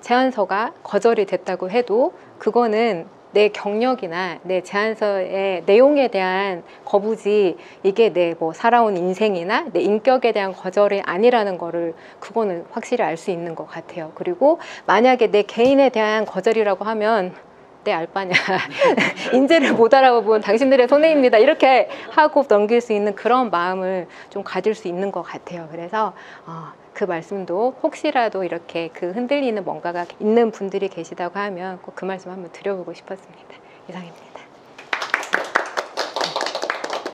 제안서가 거절이 됐다고 해도 그거는 내 경력이나 내 제안서의 내용에 대한 거부지, 이게 내 뭐 살아온 인생이나 내 인격에 대한 거절이 아니라는 거를 그거는 확실히 알 수 있는 것 같아요. 그리고 만약에 내 개인에 대한 거절이라고 하면 내 알바냐 인재를 못 알아보면 당신들의 손해입니다 이렇게 하고 넘길 수 있는 그런 마음을 좀 가질 수 있는 것 같아요. 그래서 그 말씀도 혹시라도 이렇게 그 흔들리는 뭔가가 있는 분들이 계시다고 하면 꼭 그 말씀 한번 드려보고 싶었습니다. 이상입니다.